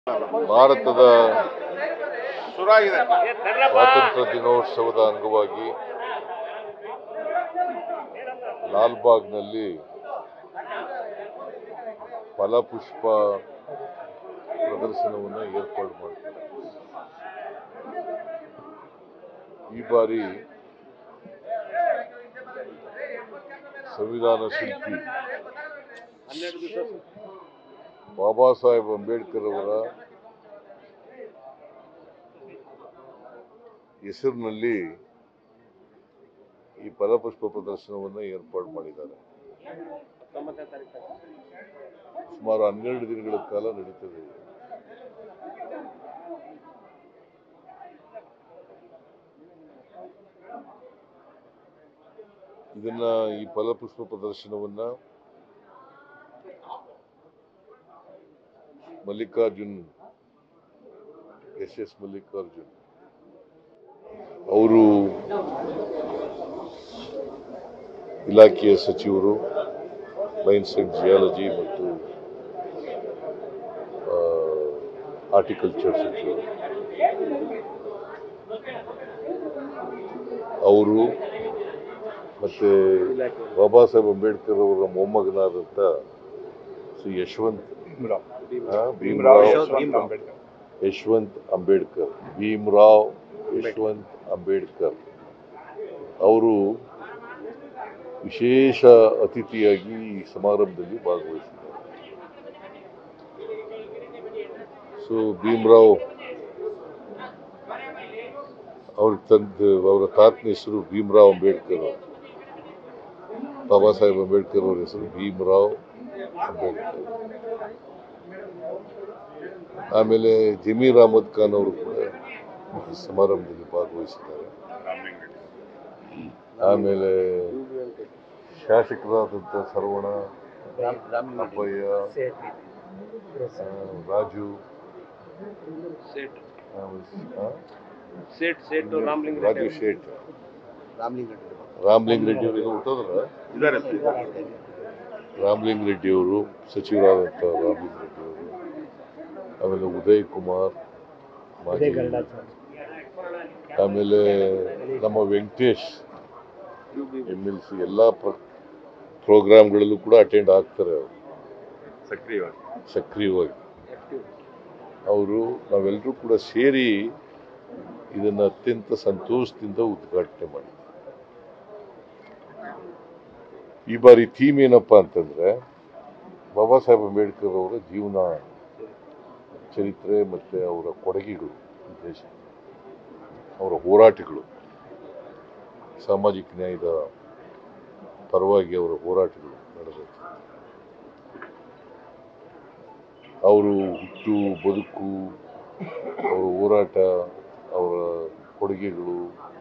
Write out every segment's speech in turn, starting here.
ಭಾರತದ ಸ್ವಾತಂತ್ರ್ಯ ದಿನೋತ್ಸವದ ಅಂಗವಾಗಿ ಲಾಲ್ಬಾಗ್ನಲ್ಲಿ ಫಲಪುಷ್ಪ ಪ್ರದರ್ಶನವನ್ನು ಏರ್ಪಾಡು ಮಾಡಿದ್ದಾರೆ. ಈ ಬಾರಿ ಸಂವಿಧಾನ ಶಿಲ್ಪಿ ಬಾಬಾ ಸಾಹೇಬ್ ಅಂಬೇಡ್ಕರ್ ಅವರ ಹೆಸರಿನಲ್ಲಿ ಈ ಫಲಪುಷ್ಪ ಪ್ರದರ್ಶನವನ್ನು ಏರ್ಪಾಡು ಮಾಡಿದ್ದಾರೆ. ಸುಮಾರು 12 ದಿನಗಳ ಕಾಲ ನಡೀತದೆ. ಈ ಫಲಪುಷ್ಪ ಪ್ರದರ್ಶನವನ್ನ ಮಲ್ಲಿಕಾರ್ಜುನ್ ಎಸ್ ಮಲ್ಲಿಕಾರ್ಜುನ್ ಅವರು ಇಲಾಖೆಯ ಸಚಿವರು, ಸೈನ್ಸ್ ಅಂಡ್ ಜಿಯಾಲಜಿ ಮತ್ತು ಹಾರ್ಟಿಕಲ್ಚರ್ ಸಚಿವರು, ಅವರು ಮತ್ತೆ ಬಾಬಾ ಸಾಹೇಬ್ ಅಂಬೇಡ್ಕರ್ ಅವರ ಮೊಮ್ಮಗನಾದಂಥ ಶ್ರೀ ಯಶವಂತ್ ಅಂಬೇಡ್ಕರ್ ಅವರು ವಿಶೇಷ ಅತಿಥಿಯಾಗಿ ಈ ಸಮಾರಂಭದಲ್ಲಿ ಭಾಗವಹಿಸಿದ್ದಾರೆ. ಭೀಮರಾವ್ ಅವರ ತಾತನ ಹೆಸರು ಭೀಮರಾವ್ ಅಂಬೇಡ್ಕರ್, ಬಾಬಾ ಸಾಹೇಬ್ ಅಂಬೇಡ್ಕರ್ ಅವರ ಹೆಸರು ಭೀಮರಾವ್ ಅಂಬೇಡ್ಕರ್. ಆಮೇಲೆ ಜಮೀರ್ ಅಹಮದ್ ಖಾನ್ ಅವರು ಕೂಡ ಈ ಸಮಾರಂಭದಲ್ಲಿ ಭಾಗವಹಿಸಿದ್ದಾರೆ. ಆಮೇಲೆ ಶಾಸಕರಾದಂಥ ಸರ್ವಣ, ಅಬ್ಬಯ್ಯ, ರಾಜು ಶೇಟ್, ರಾಮಲಿಂಗ ರೆಡ್ಡಿ ಅವರು ಹುಟ್ಟೋದ್ರ ರಾಮಲಿಂಗ ರೆಡ್ಡಿ ಅವರು, ಸಚಿವರಾದಂಥ ರಾಮಲಿಂಗ ರೆಡ್ಡಿ ಅವರು, ಆಮೇಲೆ ಉದಯ್ ಕುಮಾರ್, ಆಮೇಲೆ ನಮ್ಮ ವೆಂಕಟೇಶ್ MLC ಎಲ್ಲ ಪ್ರೋಗ್ರಾಮ್ಗಳಲ್ಲೂ ಕೂಡ ಅಟೆಂಡ್ ಆಗ್ತಾರೆ. ಅವರು ಸಕ್ರಿಯವಾಗಿ ಅವರು ನಾವೆಲ್ಲರೂ ಕೂಡ ಸೇರಿ ಇದನ್ನು ಅತ್ಯಂತ ಸಂತೋಷದಿಂದ ಉದ್ಘಾಟನೆ ಮಾಡಿದ್ವಿ. ಈ ಬಾರಿ ಥೀಮ್ ಏನಪ್ಪಾ ಅಂತಂದ್ರೆ ಬಾಬಾ ಸಾಹೇಬ್ ಅಂಬೇಡ್ಕರ್ ಅವರ ಜೀವನ ಚರಿತ್ರೆ ಮತ್ತೆ ಅವರ ಕೊಡುಗೆಗಳು, ದೇಶ ಅವರ ಹೋರಾಟಗಳು, ಸಾಮಾಜಿಕ ನ್ಯಾಯದ ಪರವಾಗಿ ಅವರ ಹೋರಾಟಗಳು ನಡೆದದ್ದು, ಅವರು ಹುಟ್ಟು ಬದುಕು, ಅವರ ಹೋರಾಟ, ಅವರ ಕೊಡುಗೆಗಳು,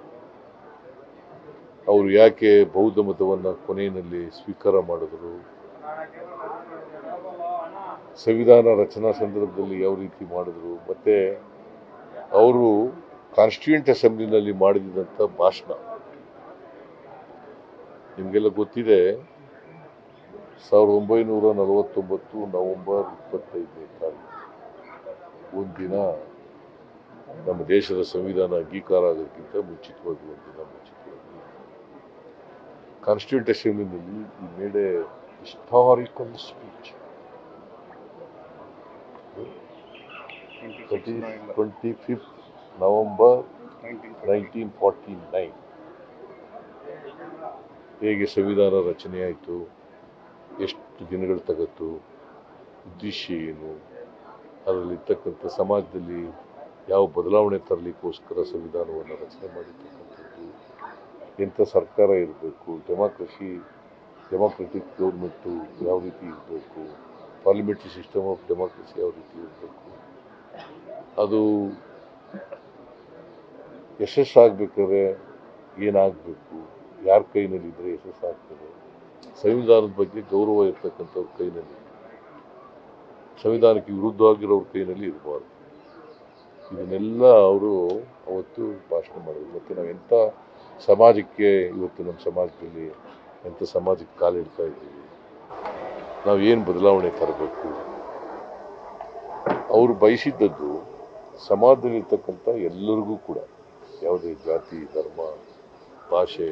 ಅವರು ಯಾಕೆ ಬೌದ್ಧ ಮತವನ್ನು ಕೊನೆಯಲ್ಲಿ ಸ್ವೀಕಾರ ಮಾಡಿದ್ರು, ಸಂವಿಧಾನ ರಚನಾ ಸಂದರ್ಭದಲ್ಲಿ ಯಾವ ರೀತಿ ಮಾಡಿದ್ರು, ಮತ್ತೆ ಅವರು ಕಾನ್ಸ್ಟಿಟ್ಯೂಯೆಂಟ್ ಅಸೆಂಬ್ಲಿನಲ್ಲಿ ಮಾಡಿದಂಥ ಭಾಷಣ ನಿಮಗೆಲ್ಲ ಗೊತ್ತಿದೆ. 1949 ನವೆಂಬರ್ 25ನೇ ತಾರೀಕು ಒಂದಿನ ನಮ್ಮ ದೇಶದ ಸಂವಿಧಾನ ಅಂಗೀಕಾರ ಆಗೋದಕ್ಕಿಂತ ಮುಂಚಿತವಾಗಿ ಕಾನ್ಸ್ಟಿಟ್ಯೂಯೆಂಟ್ ಅಸೆಂಬ್ಲಿನಲ್ಲಿ ಈ made a historical speech. 25th November 1949 ಹೇಗೆ ಸಂವಿಧಾನ ರಚನೆ ಆಯಿತು, ಎಷ್ಟು ದಿನಗಳು ತಗತ್ತು, ಉದ್ದೇಶ ಏನು, ಅದರಲ್ಲಿರ್ತಕ್ಕಂಥ ಸಮಾಜದಲ್ಲಿ ಯಾವ ಬದಲಾವಣೆ ತರಲಿಕ್ಕೋಸ್ಕರ ಸಂವಿಧಾನವನ್ನು ರಚನೆ ಮಾಡಿರ್ತಕ್ಕಂಥದ್ದು, ಎಂಥ ಸರ್ಕಾರ ಇರಬೇಕು, ಡೆಮಾಕ್ರೆಟಿಕ್ ಗೌರ್ಮೆಂಟು ಯಾವ ರೀತಿ ಇರಬೇಕು, ಪಾರ್ಲಿಮೆಂಟ್ರಿ ಸಿಸ್ಟಮ್ ಆಫ್ ಡೆಮಾಕ್ರಸಿ ಯಾವ ರೀತಿ ಇರಬೇಕು, ಅದು ಯಶಸ್ಸಾಗಬೇಕಾದ್ರೆ ಏನಾಗಬೇಕು, ಯಾರ ಕೈನಲ್ಲಿದ್ದರೆ ಯಶಸ್ಸಾಗ್ತದೆ, ಸಂವಿಧಾನದ ಬಗ್ಗೆ ಗೌರವ ಇರ್ತಕ್ಕಂಥವ್ರ ಕೈನಲ್ಲಿ, ಸಂವಿಧಾನಕ್ಕೆ ವಿರುದ್ಧವಾಗಿರೋರ ಕೈನಲ್ಲಿ ಇರಬಾರ್ದು. ಇದನ್ನೆಲ್ಲ ಅವರು ಅವತ್ತು ಭಾಷಣ ಮಾಡಿದ್ರು. ಮತ್ತು ನಾವು ಎಂಥ ಸಮಾಜಕ್ಕೆ ಇವತ್ತು ನಮ್ಮ ಸಮಾಜದಲ್ಲಿ ಎಂಥ ಸಮಾಜಕ್ಕೆ ಕಾಲಿಡ್ತಾ ಇದ್ದೀವಿ, ನಾವು ಏನು ಬದಲಾವಣೆ ತರಬೇಕು, ಅವರು ಬಯಸಿದ್ದದ್ದು ಸಮಾಜದಲ್ಲಿರ್ತಕ್ಕಂಥ ಎಲ್ಲರಿಗೂ ಕೂಡ, ಯಾವುದೇ ಜಾತಿ, ಧರ್ಮ, ಭಾಷೆ,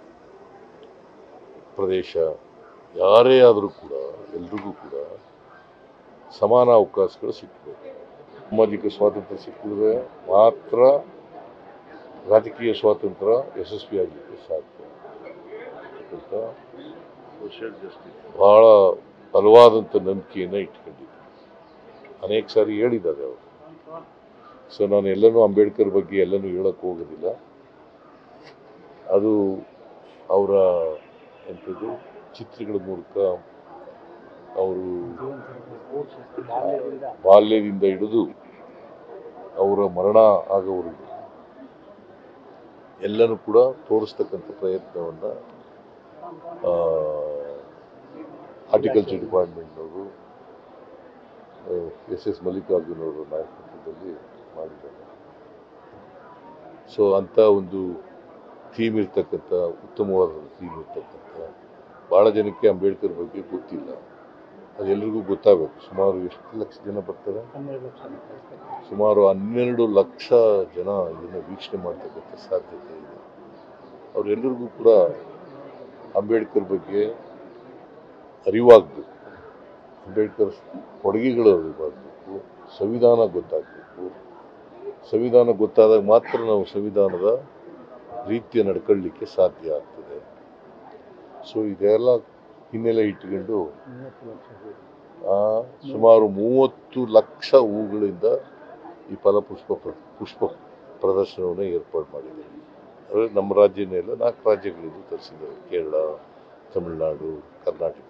ಪ್ರದೇಶ ಯಾರೇ ಆದರೂ ಕೂಡ ಎಲ್ರಿಗೂ ಕೂಡ ಸಮಾನ ಅವಕಾಶಗಳು ಸಿಕ್ಕಬೇಕು. ಸಾಮಾಜಿಕ ಸ್ವಾತಂತ್ರ್ಯ ಸಿಕ್ಕಿದ್ರೆ ಮಾತ್ರ ರಾಜಕೀಯ ಸ್ವಾತಂತ್ರ್ಯ ಯಶಸ್ವಿಯಾಗಲಿಕ್ಕೆ ಸಾಧ್ಯ ಅಂತ ಬಹಳ ಬಲವಾದಂಥ ನಂಬಿಕೆಯನ್ನು ಇಟ್ಕೊಂಡಿದ್ದೆ. ಅನೇಕ ಸಾರಿ ಹೇಳಿದ್ದಾರೆ ಅವರು. ಸೊ ನಾನು ಎಲ್ಲನೂ ಅಂಬೇಡ್ಕರ್ ಬಗ್ಗೆ ಎಲ್ಲನೂ ಹೇಳಕ್ಕೆ ಹೋಗೋದಿಲ್ಲ. ಅದು ಅವರ ಎಂಥದ್ದು ಚಿತ್ರಗಳ ಮೂಲಕ ಅವರು ಬಾಲ್ಯದಿಂದ ಹಿಡಿದು ಅವರ ಮರಣ ಆಗೋವರೆಗೂ ಎಲ್ಲನೂ ಕೂಡ ತೋರಿಸ್ತಕ್ಕಂಥ ಪ್ರಯತ್ನವನ್ನು ಹಾರ್ಟಿಕಲ್ಚರ್ ಡಿಪಾರ್ಟ್ಮೆಂಟ್ನವರು ಎಸ್ ಮಲ್ಲಿಕಾರ್ಜುನ್ ಅವರ ನಾಯಕತ್ವದಲ್ಲಿ ಮಾಡಿದ್ದಾರೆ. ಸೊ ಅಂಥ ಒಂದು ಥೀಮ್ ಇರ್ತಕ್ಕಂಥ, ಉತ್ತಮವಾದ ಥೀಮ್ ಇರ್ತಕ್ಕಂಥ, ಭಾಳ ಜನಕ್ಕೆ ಅಂಬೇಡ್ಕರ್ ಬಗ್ಗೆ ಗೊತ್ತಿಲ್ಲ. ಅದೆಲ್ಲರಿಗೂ ಗೊತ್ತಾಗಬೇಕು. ಸುಮಾರು ಎಷ್ಟು ಲಕ್ಷ ಜನ ಬರ್ತಾರೆ? ಸುಮಾರು 12 ಲಕ್ಷ ಜನ ಇದನ್ನು ವೀಕ್ಷಣೆ ಮಾಡ್ತಕ್ಕಂಥ ಸಾಧ್ಯತೆ ಇದೆ. ಅವರೆಲ್ಲರಿಗೂ ಕೂಡ ಅಂಬೇಡ್ಕರ್ ಬಗ್ಗೆ ಅರಿವಾಗಬೇಕು, ಅಂಬೇಡ್ಕರ್ ಕೊಡುಗೆಗಳು ಅರಿವಾಗಬೇಕು, ಸಂವಿಧಾನ ಗೊತ್ತಾಗಬೇಕು. ಸಂವಿಧಾನ ಗೊತ್ತಾದಾಗ ಮಾತ್ರ ನಾವು ಸಂವಿಧಾನದ ರೀತಿಯ ನಡ್ಕೊಳ್ಳಿಕ್ಕೆ ಸಾಧ್ಯ ಆಗ್ತದೆ. ಸೊ ಇದೆಲ್ಲ ಹಿನ್ನೆಲೆ ಇಟ್ಟುಕೊಂಡು ಸುಮಾರು 30 ಲಕ್ಷ ಹೂಗಳಿಂದ ಈ ಪುಷ್ಪ ಪ್ರದರ್ಶನವನ್ನು ಏರ್ಪಾಡು ಮಾಡಿದ್ದಾರೆ. ಅಂದರೆ ನಮ್ಮ ರಾಜ್ಯನೇ ಇಲ್ಲ, 4 ರಾಜ್ಯಗಳಿಂದ ತರಿಸಿದ್ದಾರೆ. ಕೇರಳ, ತಮಿಳುನಾಡು, ಕರ್ನಾಟಕ,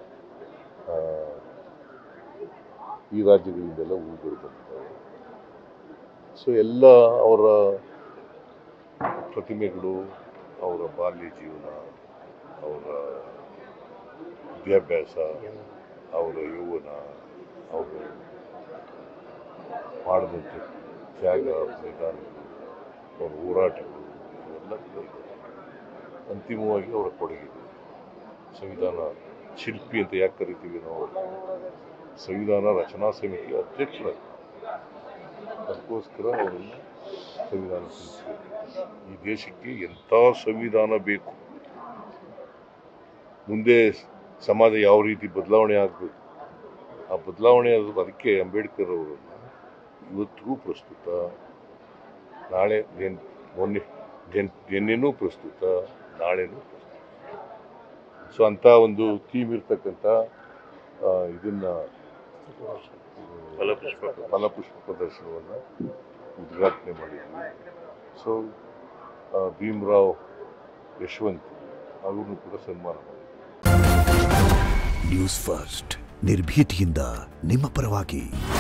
ಈ ರಾಜ್ಯಗಳಿಂದೆಲ್ಲ ಹೂಗಳು ಬಂದಿದ್ದಾವೆ. ಸೊ ಎಲ್ಲ ಅವರ ಪ್ರತಿಮೆಗಳು, ಅವರ ಬಾಲ್ಯ ಜೀವನ, ಅವರ ವಿದ್ಯಾಭ್ಯಾಸ, ಅವರ ಯೌವನ, ಅವರು ಮಾಡಿದಂಥ ತ್ಯಾಗ, ಬಲಿದಾನಗಳು, ಅವರ ಹೋರಾಟಗಳು ಇವೆಲ್ಲ ಕೂಡ ಇದೆ. ಅಂತಿಮವಾಗಿ ಅವರ ಕೊಡುಗೆಗಳು. ಸಂವಿಧಾನ ಶಿಲ್ಪಿ ಅಂತ ಯಾಕೆ ಕರಿತೀವಿ ನಾವು? ಸಂವಿಧಾನ ರಚನಾ ಸಮಿತಿಯ ಅಧ್ಯಕ್ಷರಾಗಿ, ಅದಕ್ಕೋಸ್ಕರ ಅವರನ್ನು ಸಂವಿಧಾನ ಶಿಲ್ಪಿ. ಈ ದೇಶಕ್ಕೆ ಎಂಥ ಸಂವಿಧಾನ ಬೇಕು, ಮುಂದೆ ಸಮಾಜ ಯಾವ ರೀತಿ ಬದಲಾವಣೆ ಆಗಬೇಕು, ಆ ಬದಲಾವಣೆ ಅದಕ್ಕೆ ಅಂಬೇಡ್ಕರ್ ಅವರನ್ನು ಇವತ್ತಿಗೂ ಪ್ರಸ್ತುತ, ನಾಳೆ ನಿನ್ನೆನೂ ಪ್ರಸ್ತುತ, ನಾಳೆನೂ ಪ್ರಸ್ತುತ. ಸೊ ಅಂಥ ಒಂದು ಥೀಮ್ ಇರ್ತಕ್ಕಂಥ ಇದನ್ನು ಫಲಪುಷ್ಪ ಪ್ರದರ್ಶನವನ್ನು ಉದ್ಘಾಟನೆ ಮಾಡಿದ್ವಿ. ಸೊ ಭೀಮರಾವ್ ಯಶವಂತ್ ಅವ್ರನ್ನೂ ಕೂಡ ಸನ್ಮಾನ ಮಾಡಿದ್ವಿ. ನ್ಯೂಸ್ ಫಸ್ಟ್, ನಿರ್ಭೀತಿಯಿಂದ ನಿಮ್ಮ ಪರವಾಗಿ.